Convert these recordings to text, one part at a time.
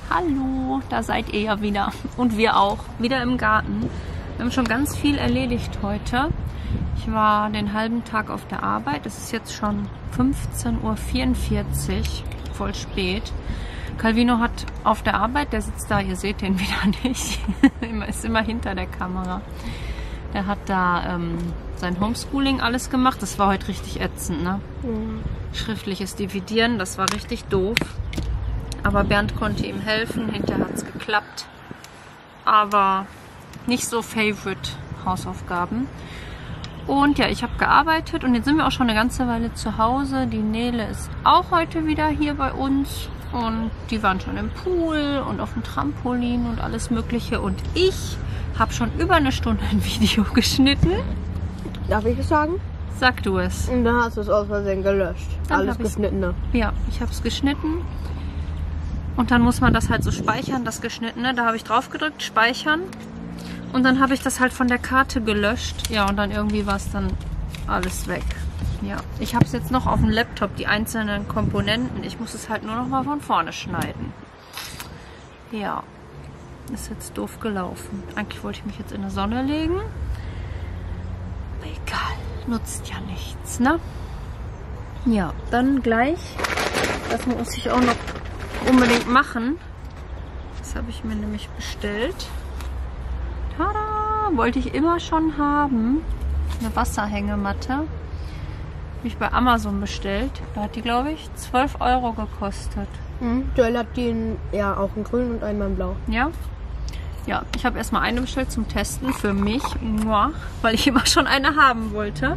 Hallo, da seid ihr ja wieder. Und wir auch. Wieder im Garten. Wir haben schon ganz viel erledigt heute. Ich war den halben Tag auf der Arbeit. Es ist jetzt schon 15:44 Uhr. Voll spät. Calvino hat auf der Arbeit, der sitzt da, ihr seht den wieder nicht. Ist immer hinter der Kamera. Der hat da sein Homeschooling alles gemacht. Das war heute richtig ätzend, ne? Mhm. Schriftliches Dividieren, das war richtig doof. Aber Bernd konnte ihm helfen. Hinterher hat es geklappt. Aber nicht so favorite Hausaufgaben. Und ja, ich habe gearbeitet und jetzt sind wir auch schon eine ganze Weile zu Hause. Die Nele ist auch heute wieder hier bei uns. Und die waren schon im Pool und auf dem Trampolin und alles Mögliche. Und ich habe schon über eine Stunde ein Video geschnitten. Darf ich es sagen? Sag du es. Und dann hast du es aus Versehen gelöscht. Dann alles Geschnittene. Ja, ich habe es geschnitten. Und dann muss man das halt so speichern, das Geschnittene. Da habe ich drauf gedrückt, speichern. Und dann habe ich das halt von der Karte gelöscht. Ja, und dann irgendwie war es dann alles weg. Ja, ich habe es jetzt noch auf dem Laptop, die einzelnen Komponenten. Ich muss es halt nur noch mal von vorne schneiden. Ja, ist jetzt doof gelaufen. Eigentlich wollte ich mich jetzt in die Sonne legen. Aber egal, nutzt ja nichts, ne? Ja, dann gleich. Das muss ich auch noch unbedingt machen. Das habe ich mir nämlich bestellt. Tada! Wollte ich immer schon haben. Eine Wasserhängematte. Habe ich bei Amazon bestellt. Da hat die, glaube ich, 12 € gekostet. Joel hat die ja auch in grün und einmal in blau. Ja? Ja, ich habe erstmal eine bestellt zum Testen für mich. Weil ich immer schon eine haben wollte.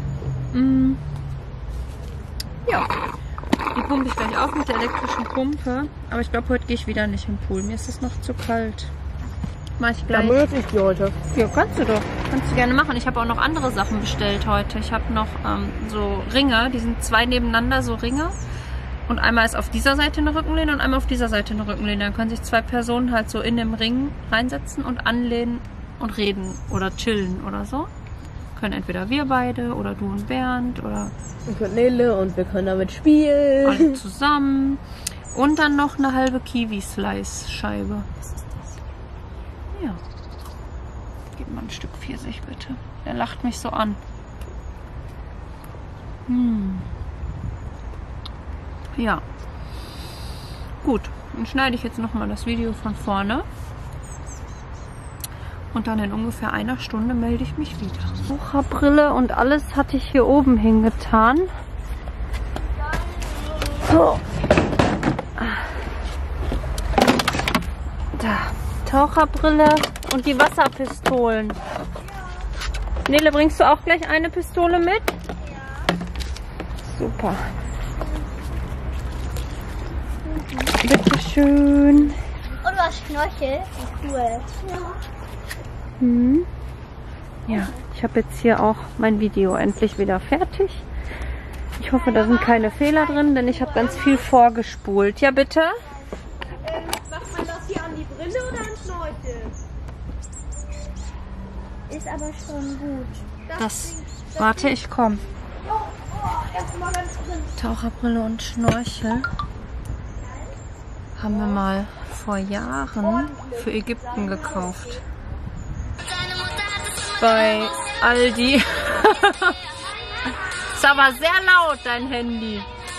Ja. Die pumpe ich gleich auf mit der elektrischen Pumpe. Aber ich glaube, heute gehe ich wieder nicht im Pool. Mir ist es noch zu kalt. Mach ich gleich. Dann benutze ich die heute. Ja, kannst du doch. Kannst du gerne machen. Ich habe auch noch andere Sachen bestellt heute. Ich habe noch so Ringe. Die sind zwei nebeneinander, so Ringe. Und einmal ist auf dieser Seite eine Rückenlehne und einmal auf dieser Seite eine Rückenlehne. Dann können sich zwei Personen halt so in dem Ring reinsetzen und anlehnen und reden oder chillen oder so. Können entweder wir beide oder du und Bernd oder... Ich und Nele und wir können damit spielen. Alle zusammen. Und dann noch eine halbe Kiwi-Slice-Scheibe. Ja. Gib mal ein Stück Pfirsich, bitte. Der lacht mich so an. Ja. Gut. Dann schneide ich jetzt nochmal das Video von vorne. Und dann in ungefähr einer Stunde melde ich mich wieder. Sucherbrille und alles hatte ich hier oben hingetan. So. Da. Taucherbrille und die Wasserpistolen. Nele, bringst du auch gleich eine Pistole mit? Ja. Super. Bitteschön. Oh, du hast Schnorchel. Cool. Ja, ich habe jetzt hier auch mein Video endlich wieder fertig. Ich hoffe, da sind keine Fehler drin, denn ich habe ganz viel vorgespult. Ja, bitte? Macht man das hier an die Brille oder an Schnorchel? Ist aber schon gut. Warte, ich komme. Taucherbrille und Schnorchel haben wir mal vor Jahren für Ägypten gekauft. Bei Aldi. Ist aber sehr laut, dein Handy.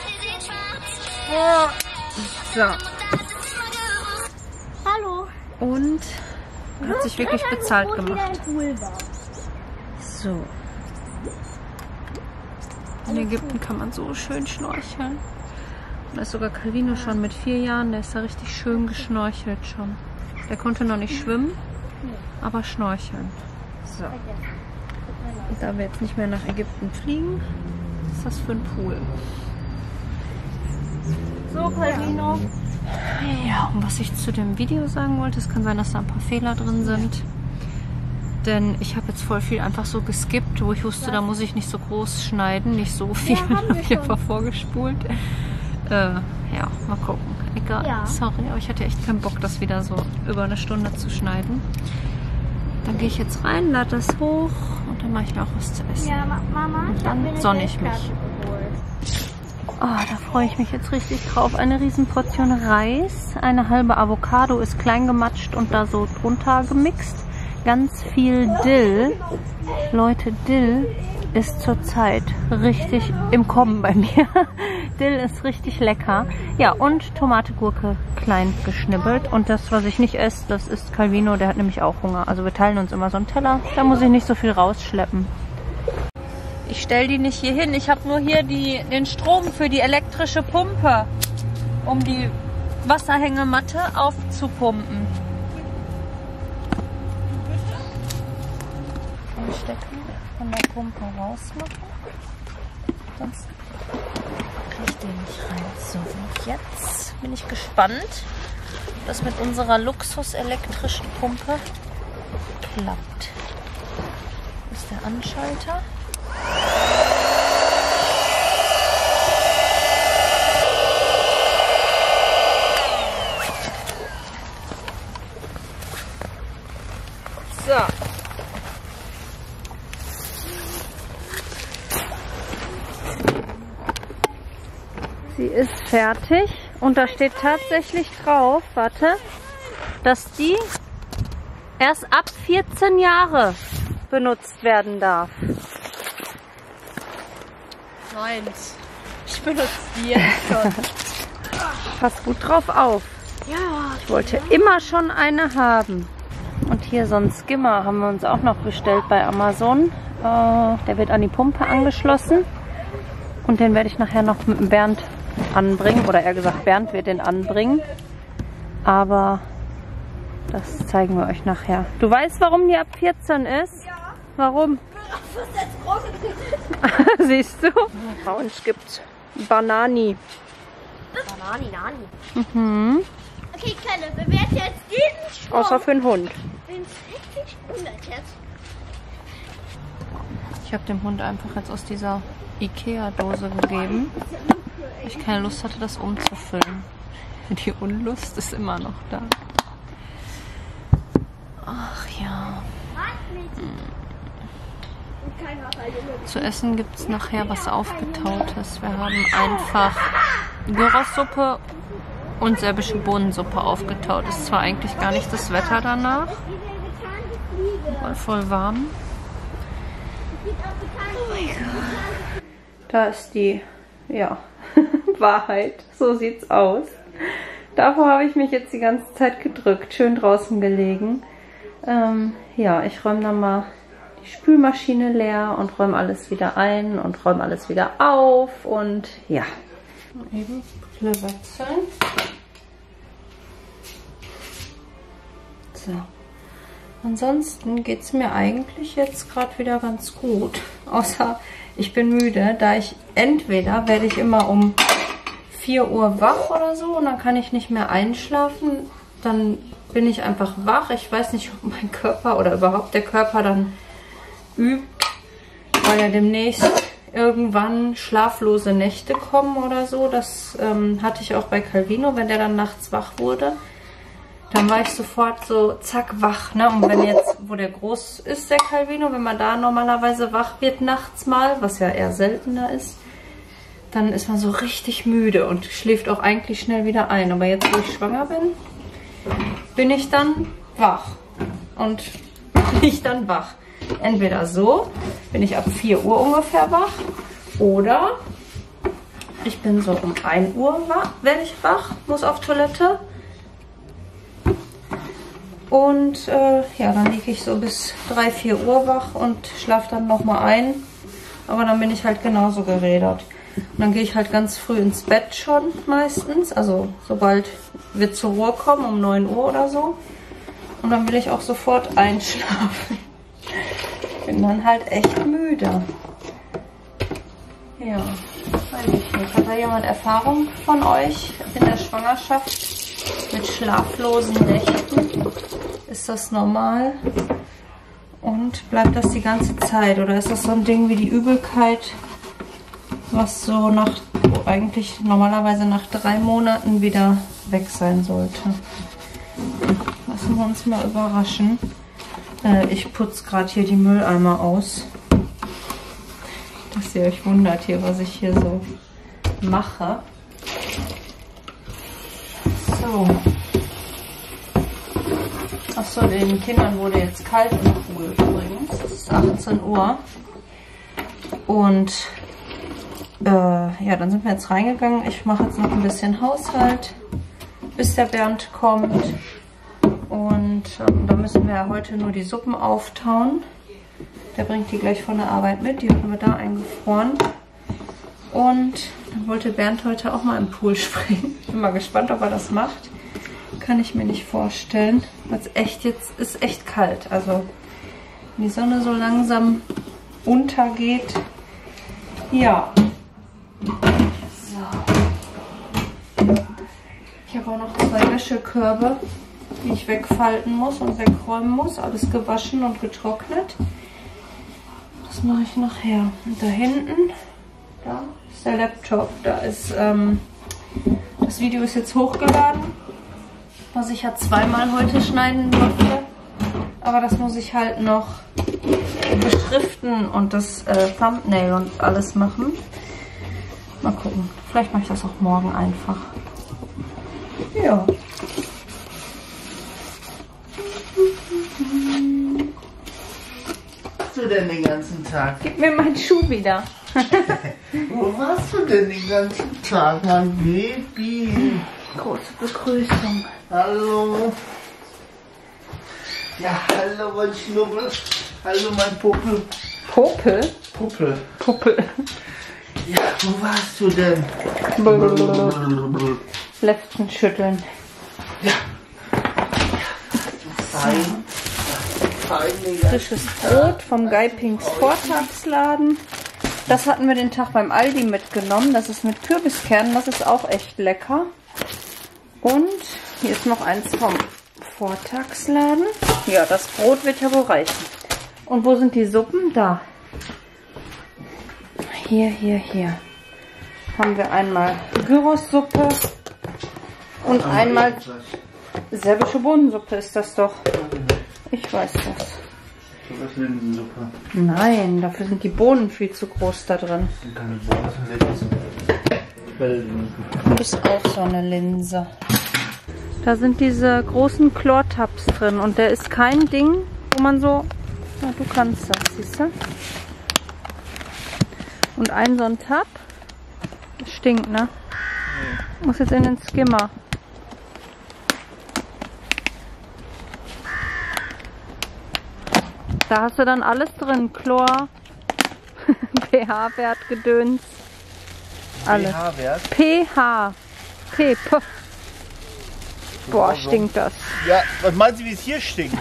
So. Hallo. Und hat sich wirklich bezahlt gemacht. So. In Ägypten kann man so schön schnorcheln. Da ist sogar Calvino schon mit 4 Jahren, der ist da richtig schön geschnorchelt schon. Der konnte noch nicht schwimmen, aber schnorcheln. So. Und da wir jetzt nicht mehr nach Ägypten fliegen, was ist das für ein Pool? So, Calvino. Ja, und was ich zu dem Video sagen wollte, es kann sein, dass da ein paar Fehler drin sind. Denn ich habe jetzt voll viel einfach so geskippt, wo ich wusste, da muss ich nicht so groß schneiden, nicht so viel. Habe ich einfach vorgespult. Ja, mal gucken. Egal, ja. Sorry, aber ich hatte echt keinen Bock, das wieder so über eine Stunde zu schneiden. Dann gehe ich jetzt rein, lade das hoch und dann mache ich mir auch was zu essen. Ja, Mama, und dann sonne ich mich. Da freue ich mich jetzt richtig drauf. Eine riesen Portion Reis, eine halbe Avocado ist klein gematscht und da so drunter gemixt. Ganz viel Dill. Leute, Dill ist zurzeit richtig im Kommen bei mir. Dill ist richtig lecker. Ja, und Tomate, Gurke klein geschnibbelt. Und das, was ich nicht esse, das ist Calvino. Der hat nämlich auch Hunger. Also wir teilen uns immer so einen Teller. Da muss ich nicht so viel rausschleppen. Ich stelle die nicht hier hin. Ich habe nur hier den Strom für die elektrische Pumpe, um die Wasserhängematte aufzupumpen. Anstecken von der Pumpe rausmachen. Sonst kriege ich den nicht rein. So, und jetzt bin ich gespannt, ob das mit unserer Luxus-elektrischen Pumpe klappt. Wo ist der Anschalter? So. Sie ist fertig und da steht tatsächlich drauf, warte, dass die erst ab 14 Jahre benutzt werden darf. Meins. Ich benutze die jetzt schon. Pass gut drauf auf. Ja. Ich wollte immer schon eine haben. Und hier so ein Skimmer haben wir uns auch noch bestellt bei Amazon. Der wird an die Pumpe angeschlossen. Und den werde ich nachher noch mit dem Bernd anbringen. Oder eher gesagt, Bernd wird den anbringen. Aber das zeigen wir euch nachher. Du weißt, warum die ab 14 ist? Ja. Warum? Das ist jetzt große Siehst du? Bei uns gibt's Banani. Banani, Nani. Mhm. Okay, Kleine, bewerte jetzt diesen Strom. Außer für den Hund. Den 60 100 jetzt. Ich habe dem Hund einfach jetzt aus dieser Ikea-Dose gegeben. Weil ich keine Lust hatte, das umzufüllen. Die Unlust ist immer noch da. Ach ja. Zu essen gibt es nachher was Aufgetautes. Wir haben einfach Gyros-Suppe und serbische Bohnensuppe aufgetaut. Ist zwar eigentlich gar nicht das Wetter danach, weil voll warm. Oh mein Gott. Da ist die, ja, Wahrheit. So sieht's aus. Davor habe ich mich jetzt die ganze Zeit gedrückt, schön draußen gelegen. Ja, ich räume dann mal die Spülmaschine leer und räume alles wieder ein und räume alles wieder auf und ja. Eben wechseln. So. Ansonsten geht es mir eigentlich jetzt gerade wieder ganz gut. Außer ich bin müde, da ich entweder werde ich immer um 4 Uhr wach oder so und dann kann ich nicht mehr einschlafen. Dann bin ich einfach wach. Ich weiß nicht, ob mein Körper oder überhaupt der Körper dann übt, weil ja demnächst irgendwann schlaflose Nächte kommen oder so. Das hatte ich auch bei Calvino, wenn der dann nachts wach wurde. Dann war ich sofort so zack wach. Ne? Und wenn jetzt, wo der groß ist, der Calvino, wenn man da normalerweise wach wird nachts mal, was ja eher seltener ist, dann ist man so richtig müde und schläft auch eigentlich schnell wieder ein. Aber jetzt, wo ich schwanger bin, bin ich dann wach. Und nicht dann wach. Entweder so, bin ich ab 4 Uhr ungefähr wach, oder ich bin so um 1 Uhr wach, werde ich wach, muss auf Toilette. Und ja, dann liege ich so bis 3, 4 Uhr wach und schlafe dann nochmal ein. Aber dann bin ich halt genauso gerädert. Und dann gehe ich halt ganz früh ins Bett schon meistens. Also sobald wir zur Ruhe kommen, um 9 Uhr oder so. Und dann will ich auch sofort einschlafen. Bin dann halt echt müde. Ja, weiß ich nicht. Hat da jemand Erfahrung von euch in der Schwangerschaft mit schlaflosen Nächten? Ist das normal? Und bleibt das die ganze Zeit? Oder ist das so ein Ding wie die Übelkeit, was so eigentlich normalerweise nach 3 Monaten wieder weg sein sollte? Lassen wir uns mal überraschen. Ich putze gerade hier die Mülleimer aus. Dass ihr euch wundert hier, was ich hier so mache. So. Achso, den Kindern wurde jetzt kalt im Pool übrigens. Es ist 18 Uhr. Und ja, dann sind wir jetzt reingegangen. Ich mache jetzt noch ein bisschen Haushalt, bis der Bernd kommt. Und da müssen wir heute nur die Suppen auftauen. Der bringt die gleich von der Arbeit mit. Die haben wir da eingefroren. Und dann wollte Bernd heute auch mal im Pool springen. Ich bin mal gespannt, ob er das macht. Kann ich mir nicht vorstellen. Weil es echt jetzt ist echt kalt. Also wenn die Sonne so langsam untergeht. Ja. So. Ich habe auch noch 2 Wäschekörbe, die ich wegfalten muss und wegräumen muss. Alles gewaschen und getrocknet. Das mache ich nachher. Und da hinten, da ist der Laptop. Da ist, das Video ist jetzt hochgeladen, was ich ja 2-mal heute schneiden durfte. Aber das muss ich halt noch beschriften und das Thumbnail und alles machen. Mal gucken. Vielleicht mache ich das auch morgen einfach. Ja. Was du denn den ganzen Tag? Gib mir meinen Schuh wieder. Wo warst du denn den ganzen Tag, mein Baby? Große Begrüßung. Hallo. Ja, hallo, mein Schnubbel. Hallo, mein Puppel. Popel? Puppel. Puppel. Ja, wo warst du denn? Läpfchen schütteln. Ja. Fein. Frisches Brot vom Guy Pinks Vortagsladen. Das hatten wir den Tag beim Aldi mitgenommen. Das ist mit Kürbiskernen. Das ist auch echt lecker. Und hier ist noch eins vom Vortagsladen. Ja, das Brot wird ja wohl reichen. Und wo sind die Suppen? Da. Hier. Haben wir einmal Gyros-Suppe und einmal serbische Bohnensuppe ist das doch. Ich weiß das. Das ist Linsensuppe. Nein, dafür sind die Bohnen viel zu groß da drin. Keine Bohnen. Du bist auch so eine Linse. Da sind diese großen Chlortabs drin und der ist kein Ding, wo man so... Ja, du kannst das, siehst du? Und ein so ein Tab stinkt, ne? Muss jetzt in den Skimmer. Da hast du dann alles drin. Chlor, pH-Wert, Gedöns. Alles. pH-Wert? pH. P. Boah, stinkt das. Ja, was meinst du, wie es hier stinkt?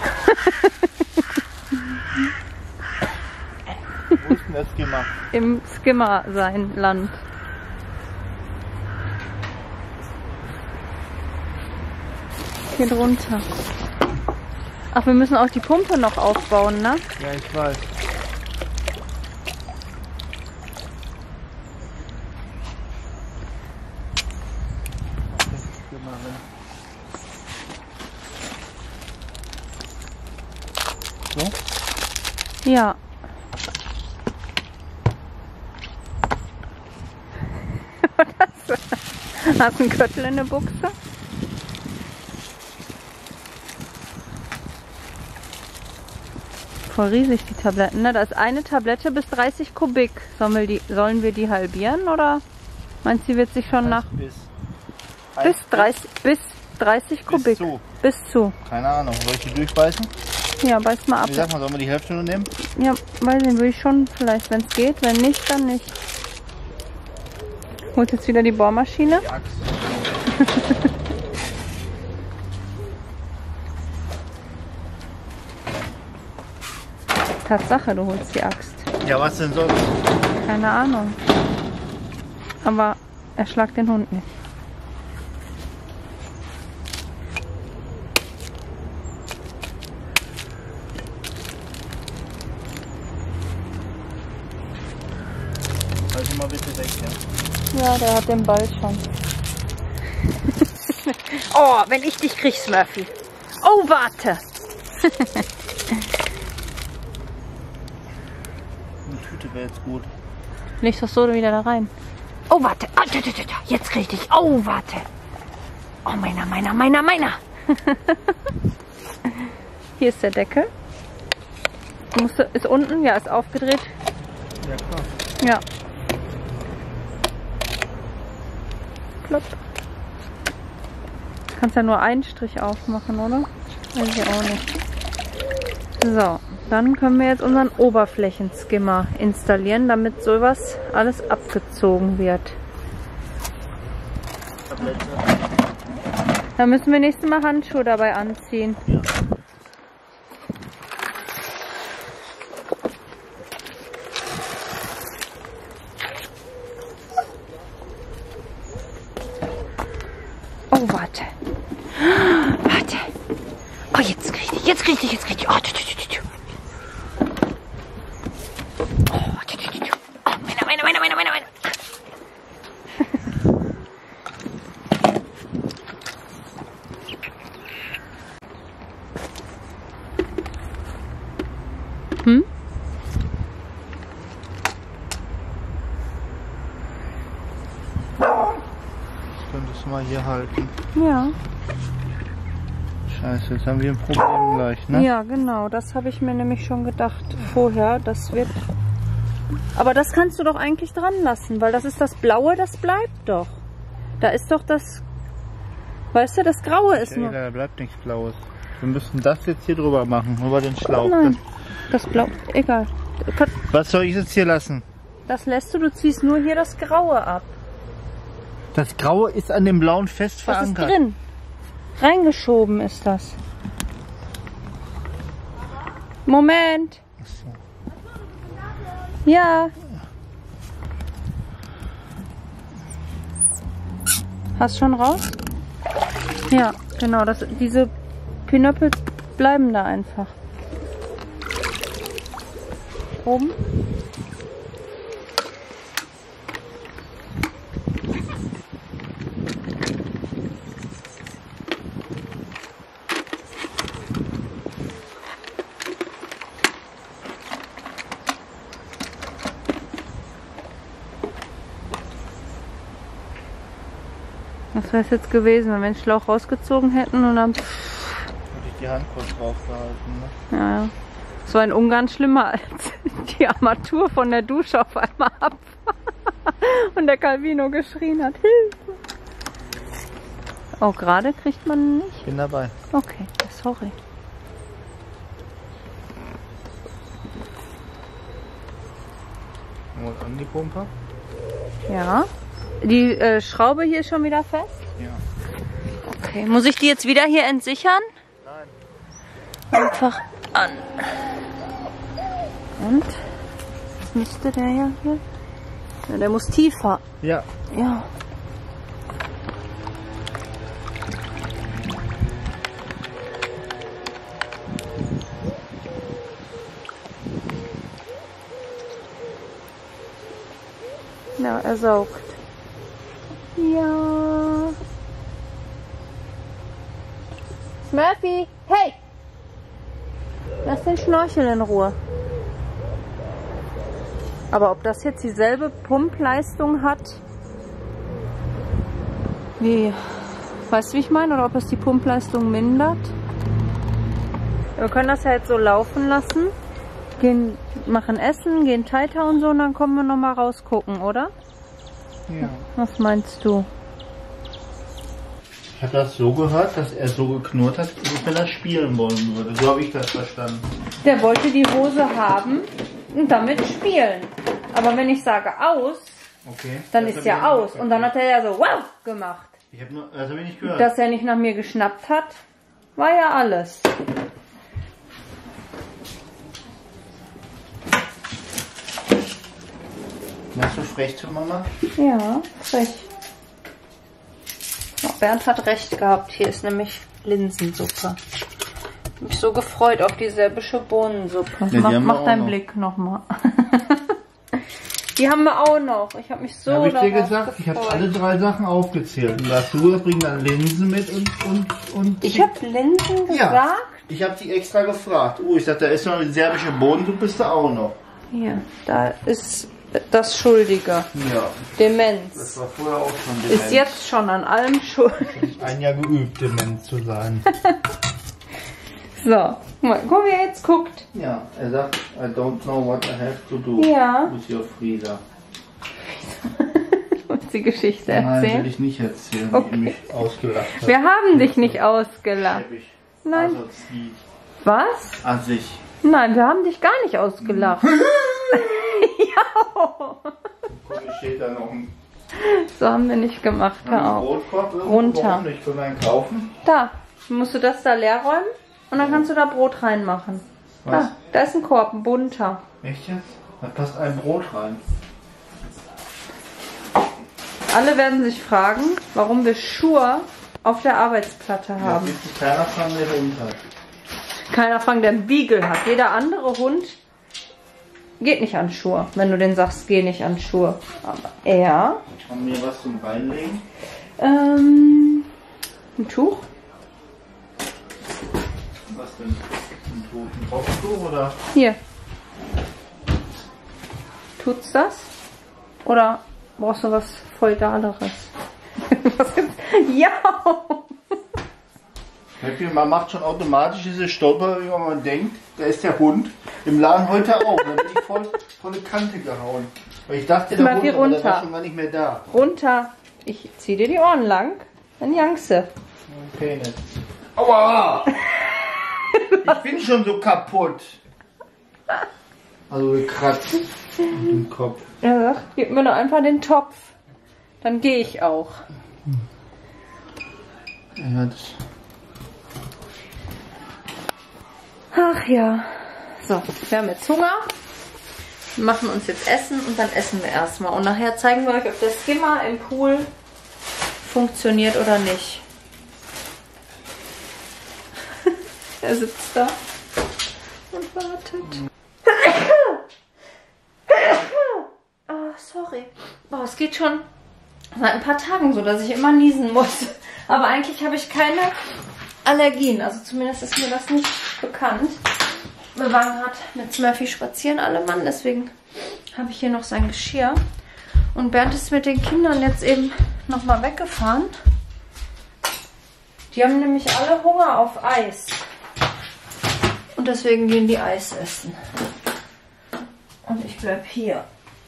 Wo ist denn das gemacht? Im Skimmer sein Land. Hier drunter. Ach, wir müssen auch die Pumpe noch aufbauen, ne? Ja, ich weiß. So? Ja. Hast du einen Köttel in der Buchse? Voll riesig die Tabletten, ne? Da ist eine Tablette bis 30 Kubik. Sollen wir die halbieren oder meinst du, sie wird sich schon nach... Bis 30 Kubik. Bis zu. Keine Ahnung, soll ich die durchbeißen? Ja, beiß mal ab. Wie sagt man, sollen wir die Hälfte nur nehmen? Ja, weiß nicht, würde ich schon vielleicht, wenn es geht. Wenn nicht, dann nicht. Holst jetzt wieder die Bohrmaschine? Die Axt. Tatsache, du holst die Axt. Ja, was denn sonst? Keine Ahnung. Aber erschlag den Hund nicht. Also mal bitte weg, ja? Ja, der hat den Ball schon. Oh, wenn ich dich krieg, Smurfy. Oh, warte. Eine Tüte wäre jetzt gut. Legst das so wieder da rein. Oh, warte. Ah, jetzt krieg ich dich. Oh, warte. Oh, meiner. Hier ist der Deckel. Ist unten? Ja, ist aufgedreht. Ja, klar. Ja. Plopp. Du kannst ja nur einen Strich aufmachen, oder? Weiß ich auch nicht. So, dann können wir jetzt unseren Oberflächenskimmer installieren, damit sowas alles abgezogen wird. Dann müssen wir nächstes Mal Handschuhe dabei anziehen. Ja. Oh, warte. Warte. Oh, jetzt krieg ich dich. Oh, meiner. Hm? Könntest du mal hier halten. Ja. Scheiße, jetzt haben wir ein Problem gleich, ne? Ja, genau. Das habe ich mir nämlich schon gedacht vorher. Das wird... Aber das kannst du doch eigentlich dran lassen, weil das ist das Blaue, das bleibt doch. Da ist doch das... Weißt du, das Graue ist nur... Da bleibt nichts Blaues. Wir müssen das jetzt hier drüber machen, über den Schlauch. Nein, das Blau... Egal. Was soll ich jetzt hier lassen? Das lässt du ziehst nur hier das Graue ab. Das Graue ist an dem Blauen fest Das verankert. ist drin. Reingeschoben ist das. Moment. Ja. Hast schon raus? Ja, genau. Diese Pinöppel bleiben da einfach. Oben. Was wäre es jetzt gewesen, wenn wir den Schlauch rausgezogen hätten und dann... Hätte ich die Hand kurz draufgehalten, ne? Ja. Das war in Ungarn schlimmer, als die Armatur von der Dusche auf einmal ab und der Calvino geschrien hat, Hilfe! Oh, gerade kriegt man nicht? Ich bin dabei. Okay, sorry. Und an die Pumpe? Ja. Die Schraube hier ist schon wieder fest? Ja. Okay, muss ich die jetzt wieder hier entsichern? Nein. Einfach an. Und? Was müsste der ja hier? Ja, der muss tiefer. Ja. Ja. Ja, er saugt. Ja. Smurfy, hey! Lass den Schnorchel in Ruhe. Aber ob das jetzt dieselbe Pumpleistung hat, wie, weißt du, wie ich meine? Oder ob es die Pumpleistung mindert? Wir können das ja jetzt so laufen lassen. Gehen, machen Essen, gehen Teiter und so und dann kommen wir nochmal rausgucken, oder? Ja. Was meinst du? Ich habe das so gehört, dass er so geknurrt hat, als wenn er spielen wollen würde. So habe ich das verstanden. Der wollte die Hose haben und damit spielen. Aber wenn ich sage aus, Okay. dann Das ist hab ja ich aus. nicht Und dann hat er ja so wow gemacht. Ich habe nur, das habe ich nicht gehört. Dass er nicht nach mir geschnappt hat, war ja alles. Machst du frech zu Mama? Ja, frech. Oh, Bernd hat recht gehabt. Hier ist nämlich Linsensuppe. Ich habe mich so gefreut auf die serbische Bohnensuppe. Ja, die haben wir mach auch deinen noch. Blick nochmal. Die haben wir auch noch. Ich habe mich so Habe ich dir darauf gesagt, ich habe gefreut. alle 3 Sachen aufgezählt. Und das du bring dann Linsen mit und Ich habe Linsen gesagt? Ja, ich habe die extra gefragt. Ich dachte, da ist noch eine serbische Bohnensuppe, ist da auch noch. Hier, da ist das Schuldige. Ja. Demenz. Das war vorher auch schon Demenz. Ist jetzt schon an allem schuld. Ein Jahr geübt, Demenz zu sein. So, guck mal, wie er jetzt guckt. Ja, er sagt, I don't know what I have to do Ja. with your Frieda. Muss die Geschichte Nein, will erzählen? ich nicht erzählen, Okay. wie ihr mich ausgelacht habt. Wir haben dich nicht ausgelacht. Nein. Also, sie Was? an sich. Nein, wir haben dich gar nicht ausgelacht. Ja. Guck, hier steht da noch ein So haben wir nicht gemacht. Hör auf. Brotkorb irgendwo. Runter. Warum nicht? Können wir einen kaufen? Da, musst du das da leer räumen und dann kannst du da Brot reinmachen. Was? Da ist ein Korb, ein bunter. Echt jetzt? Da passt ein Brot rein. Alle werden sich fragen, warum wir Schuhe auf der Arbeitsplatte Ja, haben. wird sich keiner fragen, wer der Hund hat. Keiner fragt, der einen Beagle hat. Jeder andere Hund geht nicht an Schuhe, wenn du den sagst, geh nicht an Schuhe. Aber er, Haben wir was zum Reinlegen? ein Tuch? Was denn? Ein Tuch? Ein Kopftuch oder? Hier. Tut's das? Oder brauchst du was Feudaleres? Was gibt's? Ja! Man macht schon automatisch diese Stolper, wie man denkt, da ist der Hund. Im Laden heute auch. Da bin ich volle Kante gehauen. Weil ich dachte, der Mal Hund hier aber der runter. war schon gar nicht mehr da. Runter. Ich zieh dir die Ohren lang. Dann jankse. Okay, nicht. Aua! Ich bin schon so kaputt. Also gekratzt im Kopf. Er sagt, gib mir doch einfach den Topf. Dann gehe ich auch. Ja, das Ach ja. So, wir haben jetzt Hunger. Wir machen uns jetzt Essen und dann essen wir erstmal. Und nachher zeigen wir euch, ob der Skimmer im Pool funktioniert oder nicht. Er sitzt da und wartet. Oh, sorry. Oh, es geht schon seit ein paar Tagen so, dass ich immer niesen muss. Aber eigentlich habe ich keine Allergien. Also zumindest ist mir das nicht bekannt. Wir waren gerade mit Smurfy spazieren, alle Mann. Deswegen habe ich hier noch sein Geschirr. Und Bernd ist mit den Kindern jetzt eben nochmal weggefahren. Die haben nämlich alle Hunger auf Eis. Und deswegen gehen die Eis essen. Und ich bleib hier.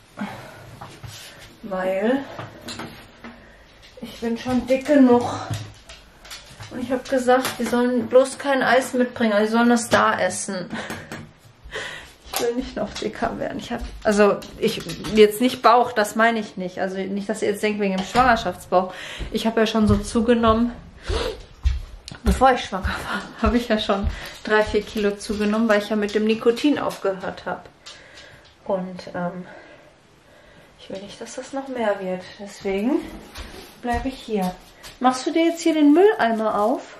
Weil ich bin schon dick genug. Und ich habe gesagt, die sollen bloß kein Eis mitbringen. Also die sollen das da essen. Ich will nicht noch dicker werden. Ich jetzt nicht Bauch, das meine ich nicht. Also nicht, dass ihr jetzt denkt wegen dem Schwangerschaftsbauch. Ich habe ja schon so zugenommen. Bevor ich schwanger war, habe ich ja schon 3-4 Kilo zugenommen, weil ich ja mit dem Nikotin aufgehört habe. Und ich will nicht, dass das noch mehr wird. Deswegen bleibe ich hier. Machst du dir jetzt hier den Mülleimer auf?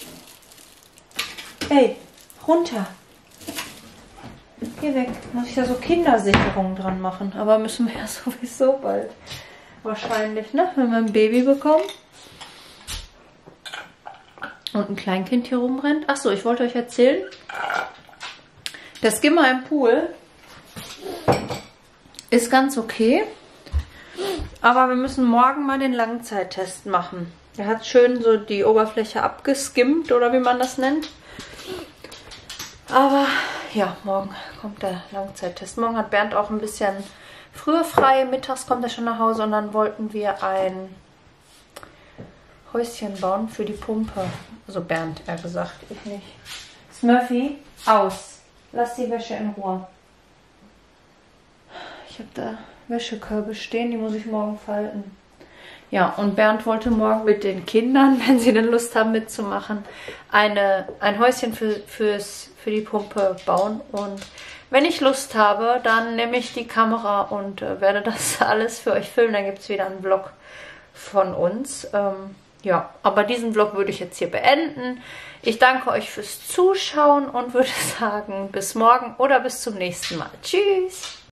Ey, runter. Geh weg. Muss ich da so Kindersicherungen dran machen. Aber müssen wir ja sowieso bald. Wahrscheinlich, ne? Wenn wir ein Baby bekommen. Und ein Kleinkind hier rumrennt. Achso, ich wollte euch erzählen. Der Skimmer im Pool ist ganz okay. Aber wir müssen morgen mal den Langzeittest machen. Er hat schön so die Oberfläche abgeskimmt oder wie man das nennt. Aber ja, morgen kommt der Langzeittest. Morgen hat Bernd auch ein bisschen früher frei. Mittags kommt er schon nach Hause und dann wollten wir ein Häuschen bauen für die Pumpe. Also Bernd, eher gesagt, ich nicht. Smurfy, aus. Lass die Wäsche in Ruhe. Ich habe da Wäschekörbe stehen, die muss ich morgen falten. Ja, und Bernd wollte morgen mit den Kindern, wenn sie denn Lust haben mitzumachen, ein Häuschen für die Pumpe bauen. Und wenn ich Lust habe, dann nehme ich die Kamera und werde das alles für euch filmen. Dann gibt es wieder einen Vlog von uns. Ja, aber diesen Vlog würde ich jetzt hier beenden. Ich danke euch fürs Zuschauen und würde sagen, bis morgen oder bis zum nächsten Mal. Tschüss!